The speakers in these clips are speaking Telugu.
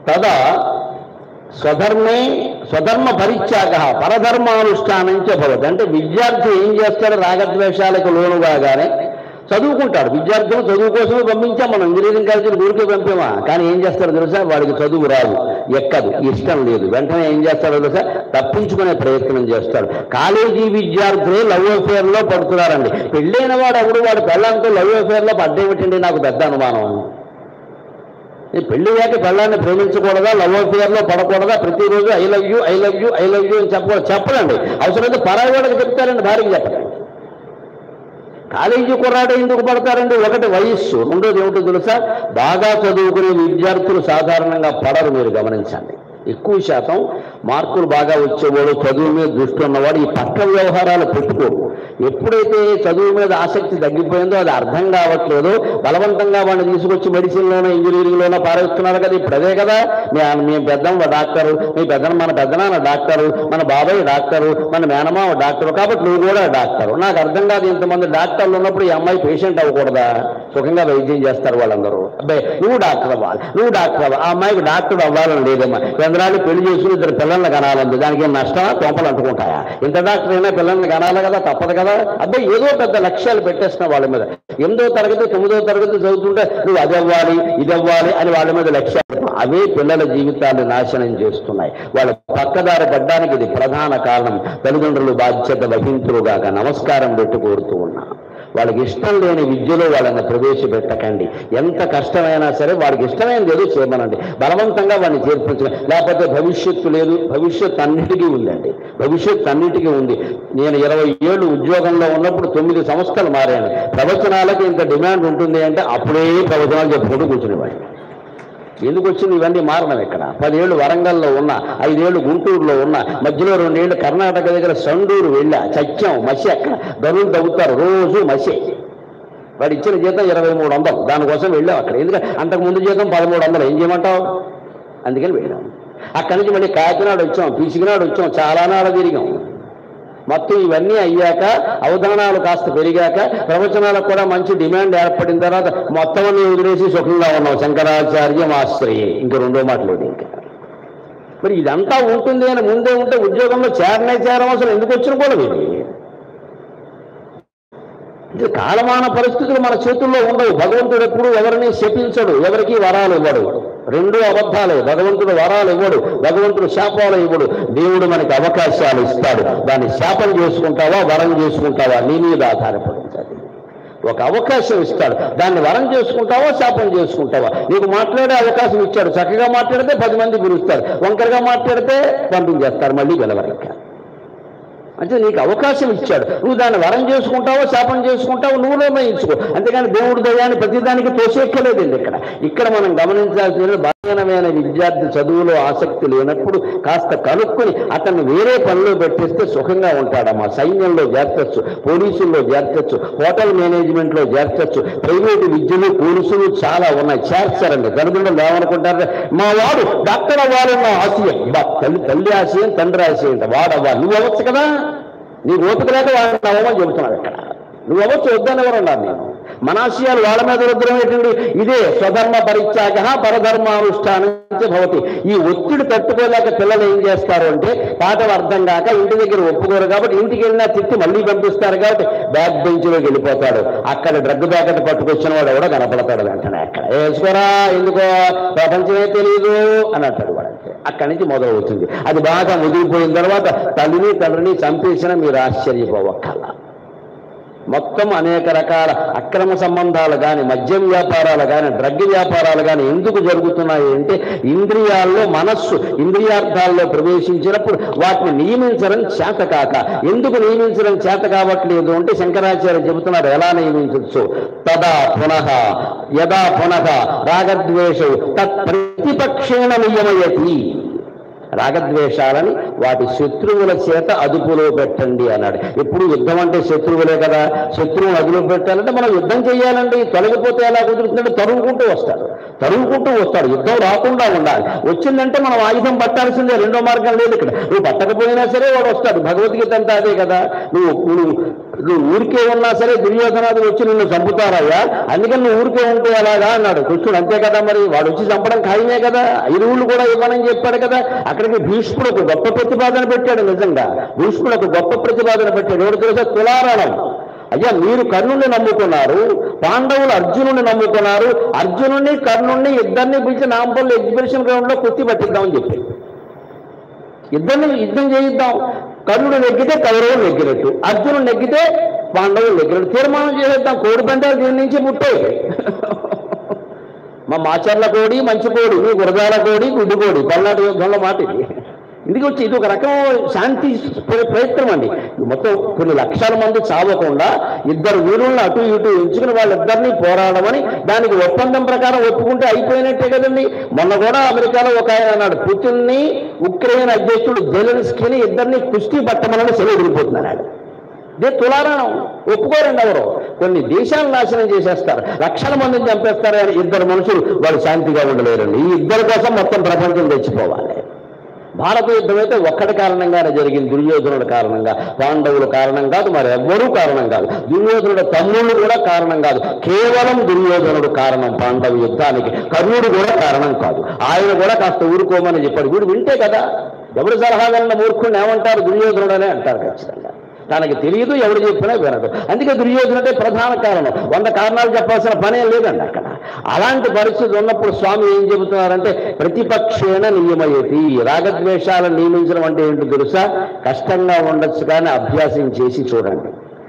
తదా స్వధర్మ పరిత్యాగ పరధర్మానుష్ఠానంచ భవతి. అంటే విద్యార్థి ఏం చేస్తాడు? రాగద్వేషాలకు లోను కాగానే చదువుకుంటాడు. విద్యార్థులు చదువు కోసమే పంపించాం మనం, ఇంజనీరింగ్ కాలేజీలు ఊరికే పంపామా? కానీ ఏం చేస్తాడో తెలుసా? వాడికి చదువు రాదు, ఎక్కదు, ఇష్టం లేదు. వెంటనే ఏం చేస్తాడో తెలుసా? తప్పించుకునే ప్రయత్నం చేస్తాడు. కాలేజీ విద్యార్థులే లవ్ అఫేర్లో పడుతున్నారండి. పెళ్ళైన వాడు ఎవడు వాడు పెళ్ళంతో లవ్ అఫేర్లో పడ్డేమిటండి? నాకు పెద్ద అనుమానం. పెళ్ళయ్యాక పెళ్ళాన్ని ప్రేమించకూడదా? లవ్ అఫేర్లో పడకూడదా? ప్రతిరోజు I love you I love you I love you అని చెప్పడండి. అవసరమైతే పరాయి వాళ్ళకి చెప్తారండి, భార్యకి చెప్పండి. కాలేజీ కుర్రాడు ఎందుకు పడతారండి? ఒకటి వయస్సు, రెండోది ఏమిటో తెలుసా? బాగా చదువుకునే విద్యార్థులు సాధారణంగా పడరు. మీరు గమనించండి. ఎక్కువ శాతం మార్కులు బాగా వచ్చేవాడు, చదువు మీద దృష్టి ఉన్నవాడు ఈ పక్క వ్యవహారాలు పెట్టుకోరు. ఎప్పుడైతే చదువు మీద ఆసక్తి తగ్గిపోయిందో, అది అర్థం కావట్లేదో, బలవంతంగా వాడిని తీసుకొచ్చి మెడిసిన్లోనో ఇంజనీరింగ్లోనో పారేస్తున్నారు కదా. ఇప్పుడు అదే కదా, మీ పెద్దమ్మ డాక్టరు, మన పెద్దనాన్న డాక్టరు, మన బాబాయ్ డాక్టరు, మన మేనమావ డాక్టరు, కాబట్టి నువ్వు కూడా డాక్టరు. నాకు అర్థం కాదు, ఇంతమంది డాక్టర్లు ఉన్నప్పుడు ఈ అమ్మాయి పేషెంట్ అవ్వకూడదా? సుఖంగా వైద్యం చేస్తారు వాళ్ళందరూ. అబ్బాయి నువ్వు డాక్టర్ అవ్వాలి, నువ్వు డాక్టర్ అవ్వాలి. ఆ అమ్మాయికి డాక్టర్ అవ్వాలని లేదమ్మా. చంద్రాన్ని పెళ్లి చేసుకుని ఇద్దరు పిల్లల్ని కనాలంది. దానికి నష్టమా? తోపలు అంటుకుంటాయా? ఇంత డాక్టర్ అయినా పిల్లల్ని కనాలి కదా, తప్పదు కదా. అబ్బాయి ఏదో పెద్ద లక్ష్యాలు పెట్టేస్తున్నా వాళ్ళ మీద. 8వ తరగతి 9వ తరగతి చదువుతుంటే నువ్వు అది అవ్వాలి ఇది అవ్వాలి అని వాళ్ళ మీద లక్ష్యాలు, అవే పిల్లల జీవితాన్ని నాశనం చేస్తున్నాయి. వాళ్ళ పక్కదారి పడ్డానికి ఇది ప్రధాన కారణం. తల్లిదండ్రులు బాధ్యత వహించురుగాక నమస్కారం పెట్టి కోరుతూ ఉన్నా. వాళ్ళకి ఇష్టం లేని విద్యలో వాళ్ళని ప్రవేశపెట్టకండి. ఎంత కష్టమైనా సరే వాళ్ళకి ఇష్టమైనది ఏదో చేయమనండి. బలవంతంగా వాడిని చేర్పించండి. లేకపోతే భవిష్యత్తు లేదు. భవిష్యత్తు అన్నిటికీ ఉందండి. భవిష్యత్తు అన్నిటికీ ఉంది. నేను 20 ఏళ్ళు ఉద్యోగంలో ఉన్నప్పుడు 9 సంస్థలు మారాను. ప్రవచనాలకు ఇంత డిమాండ్ ఉంటుంది అంటే అప్పుడే ప్రవచనాలు చెప్పుకుంటూ కూర్చునేవాడిని. ఎందుకు వచ్చింది ఇవన్నీ మారడం? ఇక్కడ 10 ఏళ్ళు వరంగల్లో ఉన్నా, 5 ఏళ్ళు గుంటూరులో ఉన్నా, మధ్యలో 2 ఏళ్ళు కర్ణాటక దగ్గర సండూరు వెళ్ళా. చచ్చాం, మసి అక్కడ గరువులు తగ్గుతారు రోజు మసి. వాడు ఇచ్చిన జీతం 2300, దానికోసం వెళ్ళాం అక్కడ. ఎందుకంటే అంతకుముందు జీతం 1300, ఏం చేయమంటావు? అందుకని వెళ్ళాం. అక్కడి నుంచి మళ్ళీ కాకినాడ వచ్చాం, పిసికినాడు వచ్చాం, చాలా నాడు తిరిగాం. మొత్తం ఇవన్నీ అయ్యాక అవధానాలు కాస్త పెరిగాక ప్రవచనాలకు కూడా మంచి డిమాండ్ ఏర్పడిన తర్వాత మొత్తం అన్ని వదిలేసి సుఖంగా ఉన్నాం. శంకరాచార్యం ఆశ్రయే, ఇంక రెండో మాట లేదు. ఇంకా మరి ఇదంతా ఉంటుంది అని ముందే ఉంటే ఉద్యోగంలో చేరవసరం ఎందుకు వచ్చిన కూడా ఇది కాలమాన పరిస్థితులు మన చేతుల్లో ఉండవు. భగవంతుడు ఎప్పుడు ఎవరిని శపించడు, ఎవరికి వరాలు ఇవ్వడు. 2 అబద్ధాలే. భగవంతుడు వరాలు ఇవ్వడు, భగవంతుడు శాపాలు ఇవ్వడు. దేవుడు మనకి అవకాశాలు ఇస్తాడు. దాన్ని శాపం చేసుకుంటావా వరం చేసుకుంటావా నీ మీద ఆధారపడింది. ఒక అవకాశం ఇస్తాడు, దాన్ని వరం చేసుకుంటావా శాపం చేసుకుంటావా? నీకు మాట్లాడే అవకాశం ఇచ్చాడు. చక్కగా మాట్లాడితే 10 మంది పిలుస్తారు, వంకరగా మాట్లాడితే పంపించేస్తారు మళ్ళీ గెలవరిక. అంటే నీకు అవకాశం ఇచ్చాడు, నువ్వు దాన్ని వరం చేసుకుంటావో శాపం చేసుకుంటావో నువ్వు నిర్ణయించుకో. అంతేగాని దేవుడి దయాన్ని ప్రతిదానికి తోసేక్కలేదండి. ఇక్కడ మనం గమనించాల్సిన బలహీనమైన విద్యార్థి చదువులో ఆసక్తి లేనప్పుడు కాస్త కనుక్కొని అతన్ని వేరే పనిలో పెట్టేస్తే సుఖంగా ఉంటాడమ్మా. సైన్యంలో చేర్చచ్చు, పోలీసుల్లో చేర్చచ్చు, హోటల్ మేనేజ్మెంట్లో చేర్చచ్చు, ప్రైవేటు విద్యలు కోర్సులు చాలా ఉన్నాయి. చేర్చారండి. తల్లిదండ్రులు ఏమనుకుంటారు? మా వాడు డాక్టర్ అవ్వాలని నా ఆశయం. తల్లి ఆశయం తండ్రి ఆశయం. వాడు అవ్వాలి, నువ్వు అవ్వచ్చు కదా. నీ ఓపిక లేక వాడిని అవ్వమని చెబుతున్నాడు. ఇక్కడ నువ్వు అవ్వచ్చు, వద్దని ఎవరు అన్నారు? నేను మన ఆశయాలు వాళ్ళ మీద రుద్రం ఏంటండి? ఇదే స్వధర్మ పరిత్యాగ పరధర్మానుష్ఠానం భవతి. ఈ ఒత్తిడి తట్టుకోలేక పిల్లలు ఏం చేస్తారు అంటే పాఠం అర్థం కాక ఇంటి దగ్గర ఒప్పుకోరు కాబట్టి ఇంటికి వెళ్ళినా తిట్టి మళ్ళీ పంపిస్తారు కాబట్టి బ్యాక్ బెంచ్లోకి వెళ్ళిపోతాడు. అక్కడ డ్రగ్ ప్యాకెట్ పట్టుకొచ్చిన వాడు కూడా కనపడతాడు వెంటనే. అక్కడ వేసుకోరా, ఎందుకో ప్రపంచమే తెలియదు అని అంటాడు వాడు. అక్కడి నుంచి మొదలవుతుంది. అది బాగా ముదిరిపోయిన తర్వాత తల్లిని తండ్రిని చంపేసినా మీరు ఆశ్చర్యపోవక్కర్లా. మొత్తం అనేక రకాల అక్రమ సంబంధాలు కానీ, మద్యం వ్యాపారాలు కానీ, డ్రగ్ వ్యాపారాలు కానీ ఎందుకు జరుగుతున్నాయి అంటే ఇంద్రియాల్లో మనస్సు ఇంద్రియార్థాల్లో ప్రవేశించినప్పుడు వాటిని నియమించడం చేతకాక. ఎందుకు నియమించడం చేత కావట్లేదు అంటే శంకరాచార్య చెబుతున్నారు ఎలా నియమించవచ్చు. యదా పునః రాగద్వేషౌ తత్ ప్రతిపక్షేణ నియమయతి. రాగద్వేషాలని వాటి శత్రువుల చేత అదుపులో పెట్టండి అన్నాడు. ఎప్పుడు యుద్ధం అంటే శత్రువులే కదా. శత్రువును అదుపులో పెట్టాలంటే మనం యుద్ధం చేయాలండి. తొలగిపోతే ఎలా కుదురుతుందంటే తరుగుకుంటూ వస్తాడు. యుద్ధం రాకుండా ఉండాలి. వచ్చిందంటే మనం ఆయుధం పట్టాల్సిందే, రెండో మార్గం లేదు. ఇక్కడ నువ్వు పట్టకపోయినా సరే వాడు వస్తాడు. భగవద్గీత అంతా అదే కదా. నువ్వు నువ్వు ఊరికే ఉన్నా సరే దుర్యోధనాదులు వచ్చి నిన్ను చంపుతారయ్యా, అందుకని నువ్వు ఊరికే ఉంటే అలాగా అన్నాడు కృష్ణుడు. అంతే కదా, మరి వాడు వచ్చి చంపడం ఖాయమే కదా, ఇరువులు కూడా ఇవ్వనని చెప్పాడు కదా. అక్కడికి భీష్ముడు ఒక గొప్ప ప్రతిపాదన పెట్టాడు. నిజంగా భీష్ముడు ఒక గొప్ప ప్రతిపాదన పెట్టాడు. ఎవరు తెలుసా? తులారణం. అయ్యా, మీరు కర్ణుని నమ్ముకున్నారు, పాండవులు అర్జునుని నమ్ముకున్నారు. అర్జునుని కర్ణుని ఇద్దరిని పిలిచి నాంపల్లి ఎగ్జిబిషన్ గ్రౌండ్ లో కుర్తి పట్టిద్దామని చెప్పి ఇద్దరిని యుద్ధం చేయిద్దాం. కర్ణుడు నెగ్గితే కౌరవులు నెగ్గినట్టు, అర్జునుడు నెగ్గితే పాండవులు నెగ్గినట్టు తీర్మానం చేసేద్దాం. కోడి పంటాలు దీని నుంచి పుట్టాయి. మా మాచర్ల కోడి మంచి కోడి, మీ గురజాల కోడి గుడ్డు కోడి, పల్నాడు యుద్ధంలో మాట ఇది. ఇందుకు వచ్చి ఇది ఒక రకం శాంతి ప్రయత్నం అండి. మొత్తం కొన్ని లక్షల మంది చావకుండా ఇద్దరు వీరులను అటు ఇటు ఎంచుకుని వాళ్ళిద్దరినీ పోరాడమని దానికి ఒప్పందం ప్రకారం ఒప్పుకుంటే అయిపోయినట్టే కదండి. మొన్న కూడా అమెరికాలో ఒక ఆయన అన్నాడు, పుతిన్ని ఉక్రెయిన్ అధ్యక్షుడు జెలెన్స్కీని ఇద్దరిని కుస్తీ పట్టమని సెలవు వెళ్ళిపోతున్నాడు. ఇదే తులారాణం. ఒప్పుకోరండి ఎవరు. కొన్ని దేశాలను నాశనం చేసేస్తారు, లక్షల మందిని చంపేస్తారు. కానీ ఇద్దరు మనుషులు వాళ్ళు శాంతిగా ఉండలేరండి. ఈ ఇద్దరి కోసం మొత్తం ప్రపంచం తెచ్చిపోవాలి. భారత యుద్ధం అయితే ఒక్కడి కారణంగానే జరిగింది, దుర్యోధనుడు కారణంగా. పాండవుల కారణం కాదు, మరి ఎవ్వరూ కారణం కాదు. దుర్యోధనుడు తమ్ముళ్ళు కూడా కారణం కాదు, కేవలం దుర్యోధనుడు కారణం పాండవ యుద్ధానికి. కర్ణుడు కూడా కారణం కాదు. ఆయన కూడా కాస్త ఊరుకోమని చెప్పాడు. వీడు వింటే కదా, ఎవరు సలహాలన్న మూర్ఖుడిని ఏమంటారు? దుర్యోధనుడు అనే అంటారు ఖచ్చితంగా. తనకి తెలియదు, ఎవరు చెప్పినా వినడు. అందుకే దుర్యోధనుడే ప్రధాన కారణం. 100 కారణాలు చెప్పాల్సిన పనే లేదండి అక్కడ. అలాంటి పరిస్థితి ఉన్నప్పుడు స్వామి ఏం చెబుతున్నారంటే, ప్రతిపక్షేణ నియమయతి. రాగద్వేషాలను నియమించడం అంటే ఏంటో తెలుసా? కష్టంగా ఉండొచ్చు కానీ అభ్యాసం చేసి చూడండి.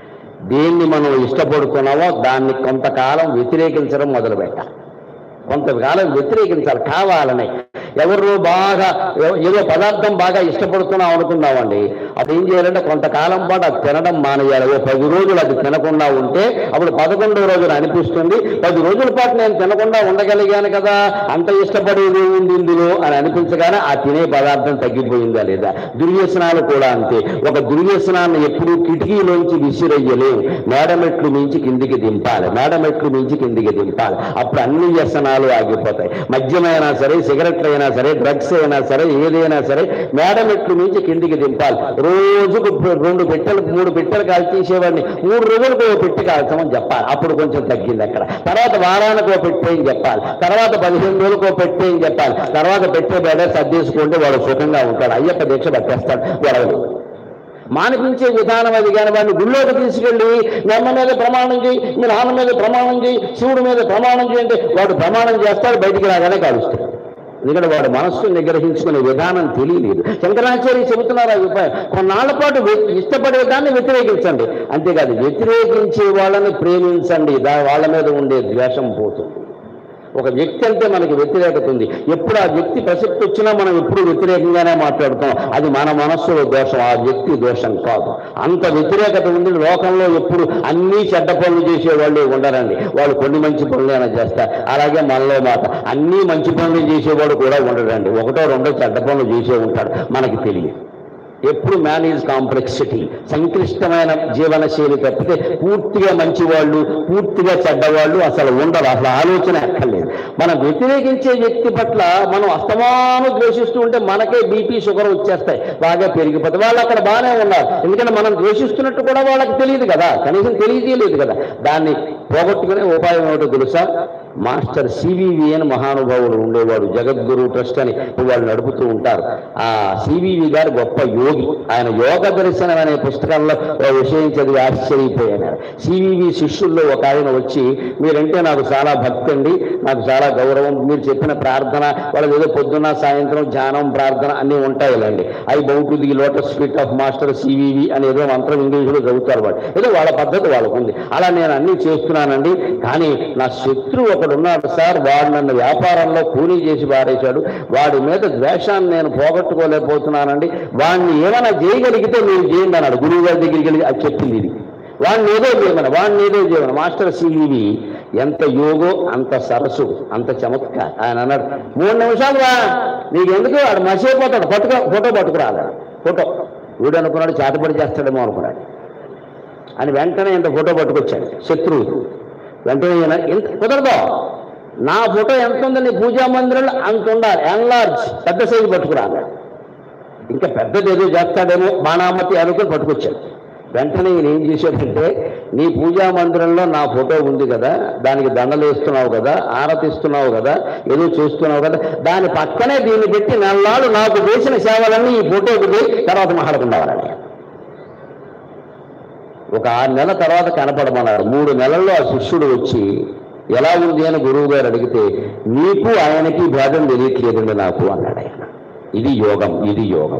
దేన్ని మనం ఇష్టపడుతున్నామో దాన్ని కొంతకాలం వ్యతిరేకించడం మొదలుపెట్టాలి. కొంతకాలం వ్యతిరేకించాలి కావాలని. ఎవరు బాగా ఏదో పదార్థం బాగా ఇష్టపడుతున్నాం అనుకుందామండి, అది ఏం చేయాలంటే కొంతకాలం పాటు అది తినడం మానేయాలి. 10 రోజులు అది తినకుండా ఉంటే అప్పుడు 11వ రోజున అనిపిస్తుంది, 10 రోజుల పాటు నేను తినకుండా ఉండగలిగాను కదా, అంత ఇష్టపడేది ఉంది ఇందులో అని అనిపించగానే ఆ తినే పదార్థం తగ్గిపోయిందా లేదా. దుర్వ్యసనాలు కూడా అంతే. ఒక దుర్వ్యసనాన్ని ఎప్పుడూ కిటికీలోంచి విసిరయ్యలేవు, మేడమెట్లు మించి కిందికి దింపాలి, మేడమెట్లు మించి కిందికి దింపాలి. అప్పుడు అన్ని వ్యసనాలు ఆగిపోతాయి. మద్యమైనా సరే, సిగరెట్లు అయినా సరే, డ్రగ్స్ అయినా సరే, ఏదైనా సరే మేడమెట్లు మించి కిందికి దింపాలి. రోజుకు 2 పెట్టెలు 3 పెట్టెలు కాల్చి తీసేవాడిని 3 రోజులకు ఒక పెట్టి కాల్చమని చెప్పాలి. అప్పుడు కొంచెం తగ్గింది అక్కడ. తర్వాత వారానికి ఒక పెట్టే అని చెప్పాలి, తర్వాత 15 రోజులకు ఒక పెట్టే అని చెప్పాలి. తర్వాత పెట్టే బేడ సర్దేసుకుంటే వాడు సుఖంగా ఉంటాడు. అయ్యప్ప దీక్ష పట్టేస్తాడు గొడవలు. మానిపించే విధానం అది. కానీ వాడిని గుళ్ళోకి తీసుకెళ్ళి మీ అమ్మ మీద ప్రమాణం చేయి, మీ నాన్న మీద ప్రమాణం చేయి, శివుడి మీద ప్రమాణం చేయంటే వాడు ప్రమాణం చేస్తాడు, బయటికి రాగానే కాలుస్తాడు. ఎందుకంటే వాడు మనస్సును నిగ్రహించుకునే విధానం తెలియలేదు. శంకరాచార్య చెబుతున్నారు ఆ ఉపాయం. కొన్నాళ్ల పాటు ఇష్టపడేదాన్ని వ్యతిరేకించండి, అంతేకాదు వ్యతిరేకించే వాళ్ళని ప్రేమించండి. వాళ్ళ మీద ఉండే ద్వేషం పోతుంది. ఒక వ్యక్తి అంటే మనకి వ్యతిరేకత ఉంది. ఎప్పుడు ఆ వ్యక్తి ప్రసక్తి వచ్చినా మనం ఎప్పుడు వ్యతిరేకంగానే మాట్లాడుతాం. అది మన మనస్సులో దోషం, ఆ వ్యక్తి దోషం కాదు. అంత వ్యతిరేకత ఉంది లోకంలో. ఎప్పుడు అన్నీ చెడ్డ పనులు చేసేవాళ్ళు ఉండరండి, వాళ్ళు కొన్ని మంచి పనులైనా చేస్తారు. అలాగే మనలో మాట అన్నీ మంచి పనులు చేసేవాడు కూడా ఉండడండి, 1-2 చెడ్డ పనులు చేసే ఉంటాడు, మనకి తెలియదు. ఎప్పుడు మ్యాన్ ఈజ్ కాంప్లెక్సిటీ, సంక్లిష్టమైన జీవనశైలి తప్పితే పూర్తిగా మంచివాళ్ళు పూర్తిగా చెడ్డవాళ్ళు అసలు ఉండరు. అసలు ఆలోచన అక్కర్లేదు. మనం వ్యతిరేకించే వ్యక్తి పట్ల మనం అస్తమానం ద్వేషిస్తూ ఉంటే మనకే బీపీ షుగర్ వచ్చేస్తాయి, బాగా పెరిగిపోతాయి. వాళ్ళు అక్కడ బాగానే ఉన్నారు, ఎందుకంటే మనం ద్వేషిస్తున్నట్టు కూడా వాళ్ళకి తెలియదు కదా, కనీసం తెలియజేయలేదు కదా. దాన్ని పోగొట్టుకునే ఉపాయం ఏమిటో తెలుసా? మాస్టర్ సివివి అని మహానుభావుడు ఉండేవాడు, జగద్గురు ట్రస్ట్ అని వాళ్ళు నడుపుతూ ఉంటారు. ఆ సివివి గారు గొప్ప యోగి. ఆయన యోగ దర్శనం అనే పుస్తకంలో విషయం చదివి ఆశ్చర్యపోయాడు. సివివి శిష్యుల్లో ఒక ఆయన వచ్చి, మీరంటే నాకు చాలా భక్తి అండి, నాకు చాలా గౌరవం, మీరు చెప్పిన ప్రార్థన వాళ్ళకి ఏదో పొద్దున్న సాయంత్రం ధ్యానం ప్రార్థన అన్నీ ఉంటాయిలండి. I bow to the lotus feet of master CVV అని ఏదో మంత్రం ఇంగ్లీష్లో చదువుతారు వాళ్ళు, ఏదో వాళ్ళ పద్ధతి వాళ్ళకు ఉంది. అలా నేను అన్నీ చేస్తున్నానండి, కానీ నా శత్రువు ఒకడున్నాడు సార్, వాడు నన్ను వ్యాపారంలో కూలీ చేసి పారేశాడు, వాడి మీద ద్వేషాన్ని నేను పోగొట్టుకోలేకపోతున్నానండి, వాడిని ఏమైనా చేయగలిగితే మీరు చేయండి అన్నాడు. గురువు గారి దగ్గరికి వెళ్ళి అది చెప్పింది ఇది. వాడిని ఏదో చేయమని మాస్టర్ సివివి ఎంత యోగో అంత సరస్సు అంత చమత్కారం. ఆయన అన్నాడు, 3 నిమిషాలు రా, నీకెందుకు వాడు మర్చిపోతాడు, ఫోటో పట్టుకురాలి. ఫోటో వీడు అనుకున్నాడు చాటపడి చేస్తాడేమో అనుకున్నాడు అని వెంటనే ఇంత ఫోటో పట్టుకొచ్చాడు శత్రువు. వెంటనే ఎంత కుదరదో, నా ఫోటో ఎంత ఉందో నీ పూజా మందిరంలో అంత ఉండాలి, ఎన్లార్జ్ పెద్ద సైజు పట్టుకురాలి. ఇంకా పెద్దది ఏదో చేస్తాడేమో బాణామతి అనుకుని పట్టుకొచ్చాడు. వెంటనే ఈయన ఏం చేశాడంటే, నీ పూజా మందిరంలో నా ఫోటో ఉంది కదా, దానికి దండలు వేస్తున్నావు కదా, ఆరతిస్తున్నావు కదా, ఏదో చేస్తున్నావు కదా, దాని పక్కనే దీన్ని పెట్టి నెలనాడు నాకు చేసిన సేవలన్నీ ఈ ఫోటోకి పోయి తర్వాత మాట్లాడుకున్నావాలని. ఒక 6 నెలల తర్వాత కనపడమన్నారు. 3 నెలల్లో ఆ శిష్యుడు వచ్చి ఎలా ఉంది అని గురువు గారు అడిగితే, నీకు ఆయనకి భేదం తెలియట్లేదండి నాకు అన్నాడు ఆయన. ఇది యోగం, ఇది యోగం.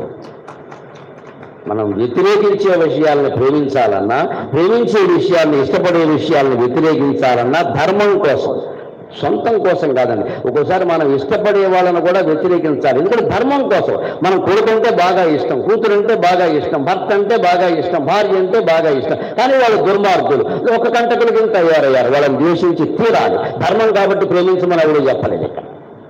మనం వ్యతిరేకించే విషయాలను ప్రేమించాలన్నా, ప్రేమించే విషయాలను, ఇష్టపడే విషయాలను వ్యతిరేకించాలన్నా ధర్మం కోసం, సొంతం కోసం కాదండి. ఒక్కోసారి మనం ఇష్టపడే వాళ్ళను కూడా వ్యతిరేకించాలి. ఎందుకంటే ధర్మం కోసం. మనం కొడుకు అంటే బాగా ఇష్టం, కూతురు అంటే బాగా ఇష్టం, భర్త అంటే బాగా ఇష్టం, భార్య అంటే బాగా ఇష్టం, కానీ వాళ్ళు దుర్మార్గులు, ఒక కంటకుల కింద తయారయ్యారు. వాళ్ళని ద్వేషించి తీరాలి. ధర్మం కాబట్టి ప్రేమించమని ఎవరు చెప్పలేదు ఇక్కడ.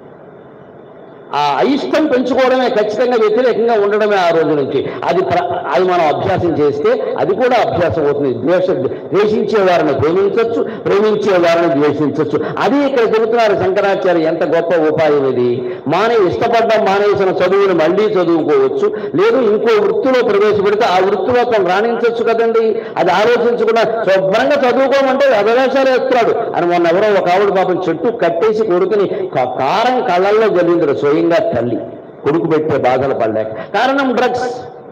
ఆ అయిష్టం పెంచుకోవడమే, ఖచ్చితంగా వ్యతిరేకంగా ఉండడమే ఆ రోజు నుంచి. అది మనం అభ్యాసం చేస్తే అది కూడా అభ్యాసం అవుతుంది. ద్వేషించే వారిని ప్రేమించవచ్చు, ప్రేమించే వారిని ద్వేషించవచ్చు. అది ఇక్కడ చెబుతున్నారు శంకరాచార్య. ఎంత గొప్ప ఉపాయం ఇది. ఇష్టపడ్డం మానేసిన చదువుని మళ్ళీ చదువుకోవచ్చు, లేదు ఇంకో వృత్తిలో ప్రవేశపెడితే ఆ వృత్తిలో తను రాణించవచ్చు కదండి. అది ఆలోచించకుండా శుభ్రంగా చదువుకోమంటే అభిలాషాలు వేస్తున్నాడు అని. మొన్న ఎవరో ఒక ఆవిడ పాపం చెట్టు కట్టేసి కొడుకుని కారం కళ్ళల్లో జరిగింది. స్వయంగా తల్లి కొడుకు పెట్టే బాధలు పడలేక. కారణం డ్రగ్స్.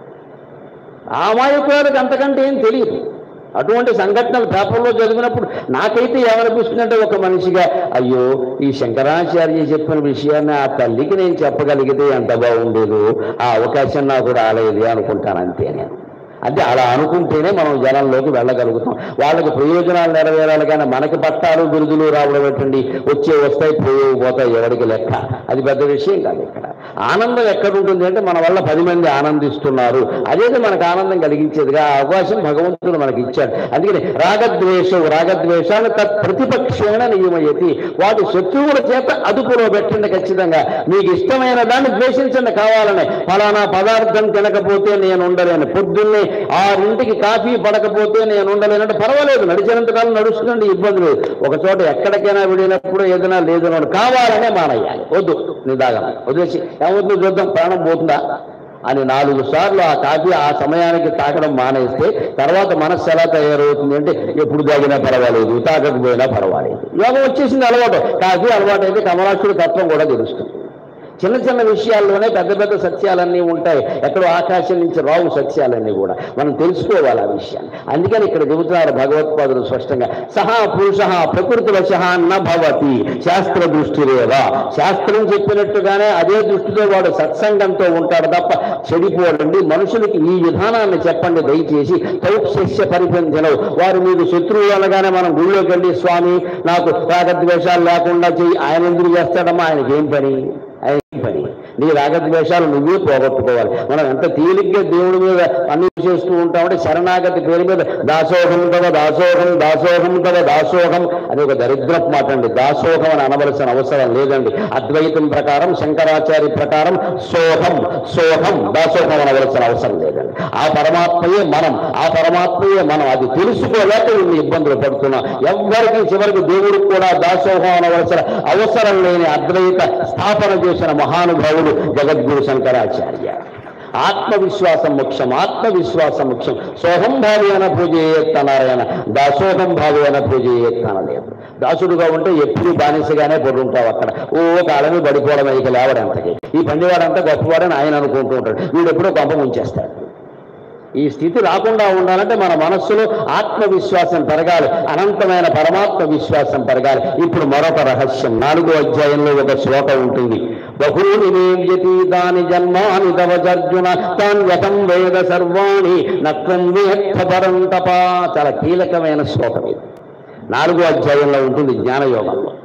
ఆ మాయకులకు అంతకంటే ఏం తెలియదు. అటువంటి సంఘటనలు పేపర్లో చదివినప్పుడు నాకైతే ఏమనిపిస్తుందంటే, ఒక మనిషిగా అయ్యో ఈ శంకరాచార్య చెప్పిన విషయాన్ని ఆ తల్లికి నేను చెప్పగలిగితే ఎంత బాగుండేదో, ఆ అవకాశం నాకు రాలేదు అనుకుంటాను. అంతే నేను. అంటే అలా అనుకుంటేనే మనం జనంలోకి వెళ్ళగలుగుతాం. వాళ్ళకి ప్రయోజనాలు నెరవేరాలి, కానీ మనకి పట్టాలు బిరుదులు రావడం పెట్టండి, వస్తాయి పోతాయి, ఎవరికి లెక్క. అది పెద్ద విషయం కాదు. ఇక్కడ ఆనందం ఎక్కడుంటుంది అంటే, మన వల్ల 10 మంది ఆనందిస్తున్నారు, అదేది మనకు ఆనందం కలిగించేదిగా. ఆ అవకాశం భగవంతుడు మనకి ఇచ్చాడు. అందుకని రాగద్వేషాలు ప్రతిపక్షేణ నియమయతి. వాటి శత్రువుల చేత అదుపులో పెట్టండి. ఖచ్చితంగా మీకు ఇష్టమైన దాన్ని ద్వేషించండి కావాలని. ఫలానా పదార్థం తినకపోతే నేను ఉండలేను, పొద్దున్నే 6ంటికి కాఫీ పడకపోతే నేను ఉండలేనంటే పర్వాలేదు, నడిచినంతకాలం నడుస్తుందండి, ఇబ్బంది లేదు. ఒక చోట ఎక్కడికైనా వెళ్ళినప్పుడు ఏదైనా లేదు కావాలనే మానేయాలి. వద్దు నిదాగం వదిలేసి ఏమవుతుందో చూద్దాం, ప్రాణం పోతుందా అని 4 సార్లు ఆ కాఫీ ఆ సమయానికి తాగడం మానేస్తే తర్వాత మనస్సు ఎలా తయారవుతుంది అంటే, ఎప్పుడు తాగినా పర్వాలేదు, తాగకపోయినా పర్వాలేదు. యోగం వచ్చేసింది అలవాటు. కాఫీ అలవాటు అయితే కమలాక్షుడి తత్వం కూడా తెలుస్తుంది. చిన్న చిన్న విషయాల్లోనే పెద్ద పెద్ద సత్యాలన్నీ ఉంటాయి. ఎక్కడో ఆకాశం నుంచి రావు సత్యాలన్నీ కూడా. మనం తెలుసుకోవాలి ఆ విషయాన్ని. అందుకని ఇక్కడ చెబుతున్నారు భగవత్పాదులు స్పష్టంగా, సహా పురుష ప్రకృతివశ న భవతి శాస్త్ర దృష్టిరేవా. శాస్త్రం చెప్పినట్టుగానే అదే దృష్టితో వాడు సత్సంగంతో ఉంటాడు తప్ప చెడిపోడండి. మనుషులకి ఈ విధానాన్ని చెప్పండి దయచేసి. తౌక్ష్య పరిపంచనవు. వారు మీకు శత్రువులు అనగానే మనం గుళ్ళోకి వెళ్ళి, స్వామి నాకు రాగద్వేషాలు లేకుండా చెయ్యి, ఆయన ఎందుకు చేస్తాడమ్మా, ఆయనకేం పని, నీ రాగద్వేషాలు నువ్వే పోగొట్టుకోవాలి. మనం ఎంత తేలిగ్గా దేవుడి మీద అన్ని చేస్తూ ఉంటామంటే, శరణాగతి పేరు మీద దాసోహం తవ దాసోహం, దాసోహం తవ దాసోహం అని ఒక దరిద్రపు మాట అండి. దాసోహం అని అనవలసిన అవసరం లేదండి. అద్వైతం ప్రకారం, శంకరాచార్య ప్రకారం సోహం దాసోహం అనవలసిన అవసరం లేదండి. ఆ పరమాత్మయే మనం. అది తెలుసుకోలేక ఇన్ని ఇబ్బందులు పడుతున్నాం. ఎవ్వరికి చివరికి దేవుడికి కూడా దాసోహం అనవలసిన అవసరం లేని అద్వైత స్థాపన చేసిన మహానుభావుడు జగద్గురు శంకరాచార్య. ఆత్మవిశ్వాసం ముఖ్యం. సోహం భావేన పూజయేత్ నారాయణ, దాసోహం భావేన పూజయేత్ అనలేదు. దాసుడుగా ఉంటే ఎప్పుడు బానిసగానే పడుంటావు అక్కడ. కాలమే పడిపోవడం, ఇక లేవడంతకి. ఈ పండివాడంతా గొప్పవాడని ఆయన అనుకుంటూ ఉంటాడు, వీడెప్పుడో కొంప ముంచేస్తాడు. ఈ స్థితి రాకుండా ఉండాలంటే మన మనస్సులో ఆత్మవిశ్వాసం పెరగాలి, అనంతమైన పరమాత్మ విశ్వాసం పెరగాలి. ఇప్పుడు మరొక రహస్యం 4వ అధ్యాయంలో ఒక శ్లోకం ఉంటుంది. బహూని వేద్యతీతాని జన్మాని తవజర్జున తాన్యతం వేద సర్వాణి నత్వం వేత్త పరంతపా. చాలా కీలకమైన శ్లోకం ఇది. 4వ అధ్యాయంలో ఉంటుంది జ్ఞానయోగంలో.